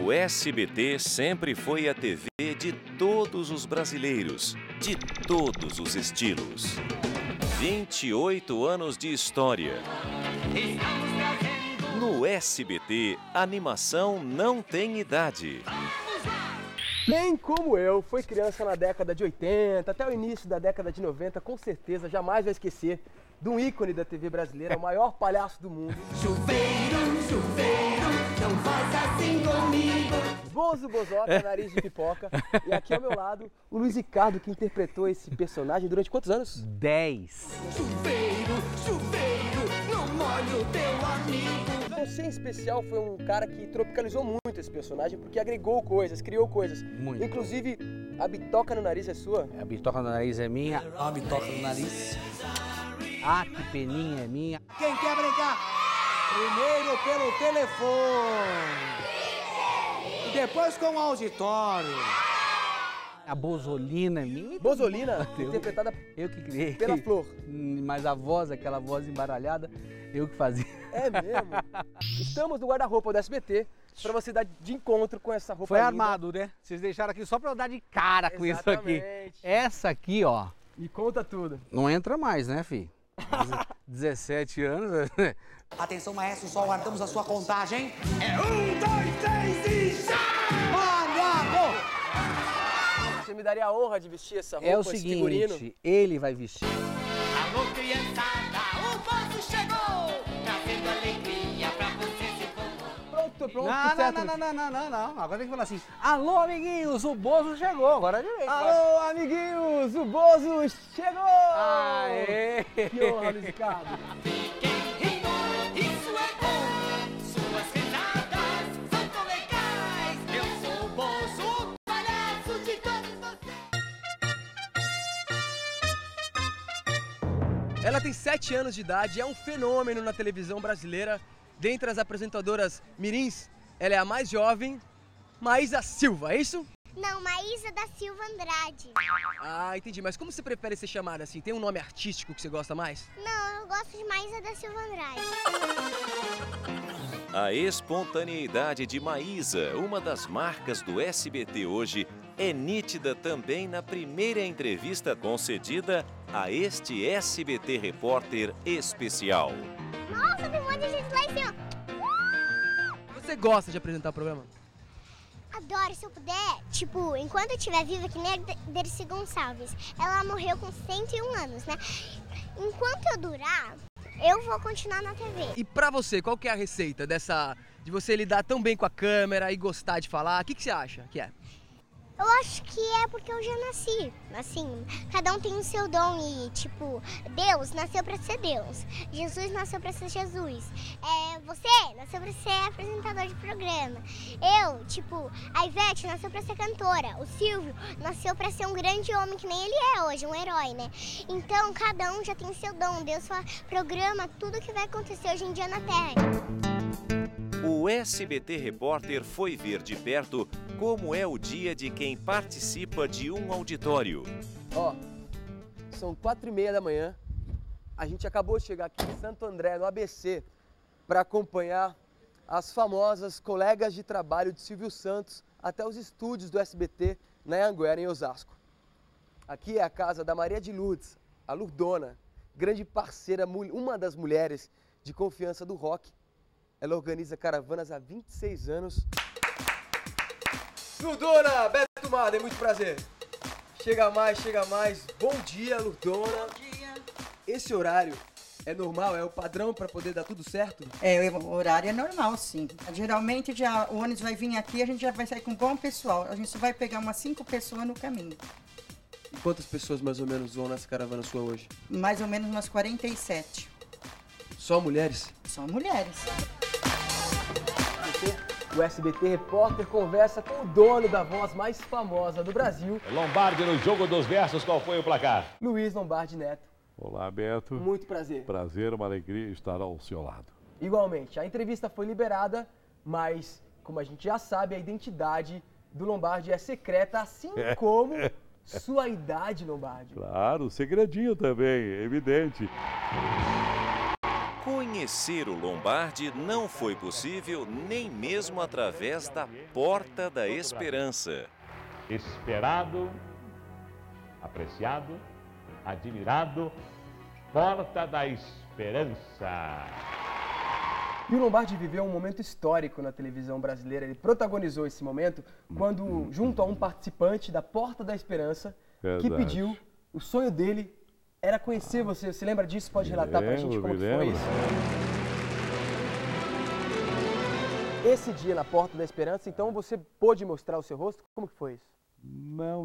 O SBT sempre foi a TV de todos os brasileiros, de todos os estilos. 28 anos de história. No SBT, animação não tem idade. Quem, como eu, foi criança na década de 80, até o início da década de 90, com certeza jamais vai esquecer de um ícone da TV brasileira, o maior palhaço do mundo. Chuveiro, chuveiro, não faz assim comigo. Bozo Bozoca, nariz de pipoca. E aqui ao meu lado, o Luiz Ricardo, que interpretou esse personagem durante quantos anos? 10. Chuveiro, chuveiro, não molhe o teu amigo. Você, em especial, foi um cara que tropicalizou muito esse personagem, porque agregou coisas, criou coisas. Muito. Inclusive, a bitoca no nariz é sua? A bitoca no nariz é minha. A bitoca no nariz. A que peninha é minha. Quem quer brincar? Primeiro pelo telefone. E depois com o auditório. A bozolina é minha. Bozolina, Eu- interpretada Eu que criei. pela Flor. Mas a voz, aquela voz embaralhada, eu que fazia. É mesmo? Estamos no guarda-roupa do SBT para você dar de encontro com essa roupa Foi linda. armado, né? Vocês deixaram aqui só pra eu dar de cara com isso aqui. Exatamente. Essa aqui, ó, E conta tudo. não entra mais, né, fi? 17 anos. Atenção, maestro, só aguardamos a sua contagem. É 1, 2, 3 e já! Mandado! Você me daria a honra de vestir essa roupa, É o esse figurino? seguinte, ele vai vestir. Alô, criançada, o Bozo chegou, trazendo alegria pra você se for. Pronto, Não, certo. não. Agora tem que falar assim, alô, amiguinhos, o Bozo chegou. Agora é direito. Alô, amiguinhos, o Bozo chegou! Aê! Que honra, Luiz Ricardo. Quem ri, isso é bom, suas risadas são tão legais. Eu sou o Bozo, palhaço de todos vocês. Ela tem 7 anos de idade, é um fenômeno na televisão brasileira. Dentre as apresentadoras mirins, ela é a mais jovem, Maísa Silva, é isso? Não, Maísa da Silva Andrade. Ah, entendi. Mas como você prefere ser chamada assim? Tem um nome artístico que você gosta mais? Não, eu gosto de Maísa da Silva Andrade. A espontaneidade de Maísa, uma das marcas do SBT hoje, é nítida também na primeira entrevista concedida a este SBT Repórter especial. Nossa, tem um monte de gente lá em cima. Você gosta de apresentar o programa? Adoro, se eu puder, tipo, enquanto eu estiver viva, que nem a Dercy Gonçalves. Ela morreu com 101 anos, né? Enquanto eu durar, eu vou continuar na TV. E pra você, qual que é a receita de você lidar tão bem com a câmera e gostar de falar? O que você acha que é? Eu acho que é porque eu já nasci, assim, cada um tem o seu dom e, tipo, Deus nasceu pra ser Deus, Jesus nasceu pra ser Jesus, você nasceu pra ser apresentador de programa, eu, tipo, a Ivete nasceu pra ser cantora, o Silvio nasceu pra ser um grande homem que nem ele é hoje, um herói, né? Então, cada um já tem o seu dom, Deus programa tudo que vai acontecer hoje em dia na Terra. O SBT Repórter foi ver de perto como é o dia de quem participa de um auditório. Ó, são 4h30 da manhã, a gente acabou de chegar aqui em Santo André, no ABC, para acompanhar as famosas colegas de trabalho de Silvio Santos até os estúdios do SBT na Anhanguera, em Osasco. Aqui é a casa da Maria de Lourdes, a Lurdona, grande parceira, uma das mulheres de confiança do rock. Ela organiza caravanas há 26 anos. Lurdona, Beto Marden, muito prazer. Chega mais. Bom dia, Lurdona. Bom dia. Esse horário é normal? É o padrão para poder dar tudo certo? O horário é normal, sim. Geralmente o ônibus vai vir aqui, a gente já vai sair com um bom pessoal. A gente só vai pegar umas 5 pessoas no caminho. E quantas pessoas mais ou menos vão nessa caravana sua hoje? Mais ou menos umas 47. Só mulheres? São mulheres. O SBT Repórter conversa com o dono da voz mais famosa do Brasil, Lombardi no jogo dos versos, qual foi o placar? Luiz Lombardi Neto. Olá, Beto. Muito prazer. Prazer, uma alegria estar ao seu lado. Igualmente, a entrevista foi liberada, mas, como a gente já sabe, a identidade do Lombardi é secreta, assim como sua idade, Lombardi. Claro, segredinho também, evidente. Conhecer o Lombardi não foi possível nem mesmo através da Porta da Esperança. Esperado, apreciado, admirado, Porta da Esperança. E o Lombardi viveu um momento histórico na televisão brasileira. Ele protagonizou esse momento quando, junto a um participante da Porta da Esperança, que pediu, o sonho dele era conhecer você. Você lembra disso? Pode relatar pra gente como que foi isso? Esse dia na Porta da Esperança, então você pôde mostrar o seu rosto? Como que foi isso? Não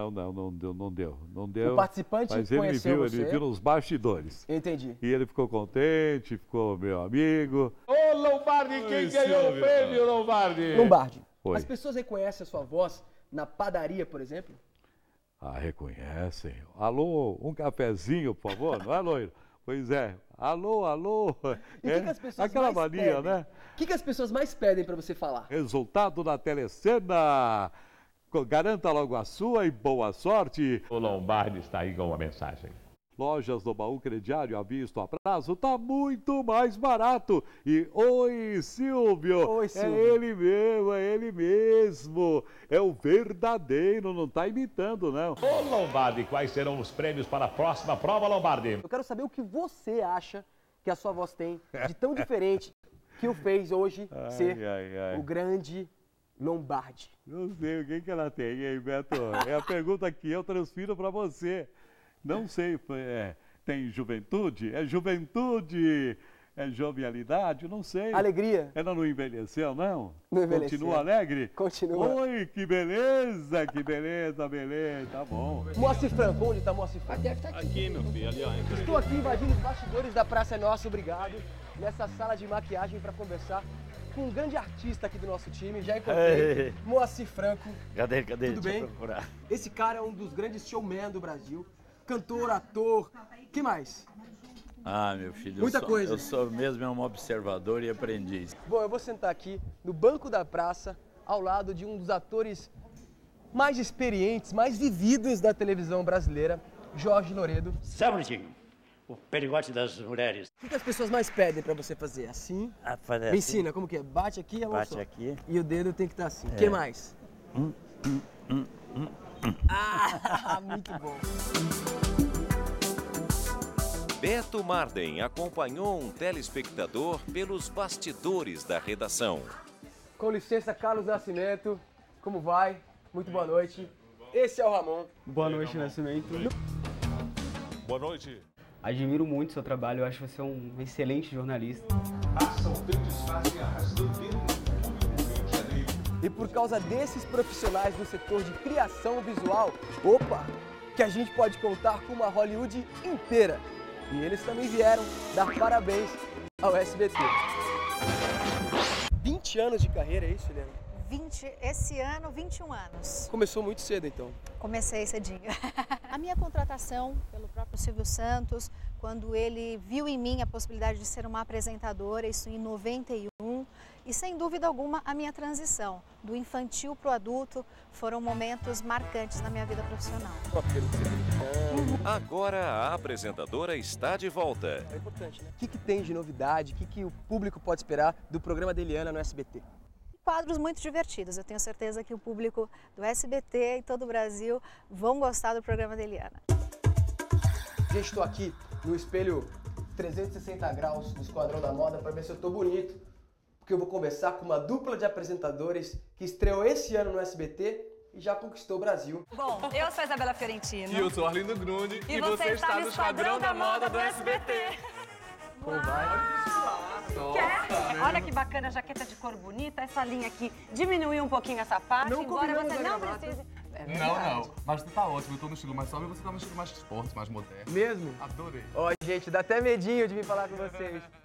deu. O participante mas conheceu você? Ele viu nos bastidores. Entendi. E ele ficou contente, ficou meu amigo. Ô Lombardi, quem ganhou o prêmio, Lombardi? Lombardi, Oi. as pessoas reconhecem a sua voz na padaria, por exemplo? Ah, reconhecem. Alô, um cafezinho, por favor, não é, loiro? Pois é. Alô. E o que as pessoas aquela mais mania, pedem? né? O que as pessoas mais pedem para você falar? Resultado da telecena. Garanta logo a sua e boa sorte. O Lombardi está aí com uma mensagem. Lojas do Baú Crediário à vista a prazo tá muito mais barato. E oi, Silvio. Oi, Silvio. É ele mesmo. É o verdadeiro, não tá imitando, não. Ô Lombardi, quais serão os prêmios para a próxima prova, Lombardi? Eu quero saber o que você acha que a sua voz tem de tão diferente que o fez hoje ser o grande Lombardi. Não sei o que ela tem, hein, Beto? É a pergunta que eu transfiro para você. Não sei, tem juventude? É juventude? É jovialidade? Não sei. Alegria? Ela não envelheceu, não? Não envelheceu. Continua alegre? Continua. Oi, que beleza, tá bom. Moacir Franco, onde está Moacir Franco? Deve estar aqui, meu filho, ali, ó. Estou aqui invadindo os bastidores da Praça é Nossa, obrigado, nessa sala de maquiagem para conversar com um grande artista aqui do nosso time. Já encontrei Moacir Franco. Cadê? Tudo Deixa bem? eu procurar. Esse cara é um dos grandes showmen do Brasil. Cantor, ator, que mais? Ah, meu filho, Muita coisa. Eu sou mesmo um observador e aprendiz. Bom, eu vou sentar aqui no banco da praça, ao lado de um dos atores mais experientes, mais vividos da televisão brasileira, Jorge Loredo. Só um minutinho. O perigote das mulheres. O que as pessoas mais pedem pra você fazer? Assim? Fazer Me assim. ensina, como que é? Bate aqui e a mão Bate só. aqui. E o dedo tem que estar assim. O que mais? Ah, muito bom. Beto Marden acompanhou um telespectador pelos bastidores da redação. Com licença, Carlos Nascimento. Como vai? Muito boa noite. Esse é o Ramon. Boa noite, Nascimento. Boa noite. Admiro muito o seu trabalho, eu acho você um excelente jornalista. E por causa desses profissionais do setor de criação visual, opa, que a gente pode contar com uma Hollywood inteira. E eles também vieram dar parabéns ao SBT. 20 anos de carreira, é isso, Helena? Esse ano, 21 anos. Começou muito cedo, então. Comecei cedinho. A minha contratação pelo próprio Silvio Santos, quando ele viu em mim a possibilidade de ser uma apresentadora, isso em 91, e sem dúvida alguma a minha transição do infantil para o adulto foram momentos marcantes na minha vida profissional. Agora a apresentadora está de volta. É importante, né? O que tem de novidade, o que o público pode esperar do programa da Eliana no SBT? Quadros muito divertidos. Eu tenho certeza que o público do SBT e todo o Brasil vão gostar do programa da Eliana. Gente, estou aqui no espelho 360 graus do Esquadrão da Moda para ver se eu estou bonito, porque eu vou conversar com uma dupla de apresentadores que estreou esse ano no SBT e já conquistou o Brasil. Bom, eu sou a Isabela Fiorentino. E eu sou Arlindo Grunde. E você está no Esquadrão da Moda do SBT. Como vai? Quer? Olha que bacana, jaqueta de cor bonita, essa linha aqui diminuiu um pouquinho essa parte, Não embora você não gravata. precise. Não, mas você tá ótimo, eu tô no estilo mais suave e você tá no estilo mais esporte, mais moderno. Mesmo? Adorei. Ó, gente, dá até medinho de vir falar com vocês.